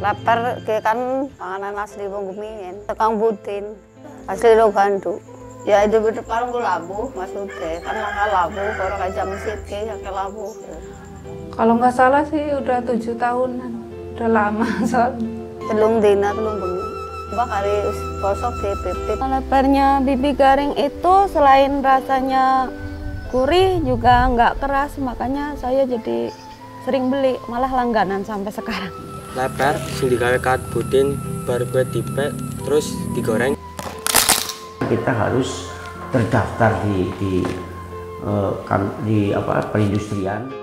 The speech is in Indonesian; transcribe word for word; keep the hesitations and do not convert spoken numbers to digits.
Lapar ke kan panganan asli wong Kemingen, tekang butin, asli lo gandu. Ya itu betul parang gue labu maksudnya, kan langkah labu, orang aja mesit ke ke labu. Kalau nggak salah sih udah tujuh tahunan, udah lama soalnya. Telung dina telung bengi, mbak hari kosok ke pipit. Lepernya bibi garing itu selain rasanya gurih juga nggak keras, makanya saya jadi sering beli, malah langganan sampai sekarang. Leper sing digawe kat budin bar kue dipek terus digoreng. Kita harus terdaftar di di, uh, kan, di apa perindustrian.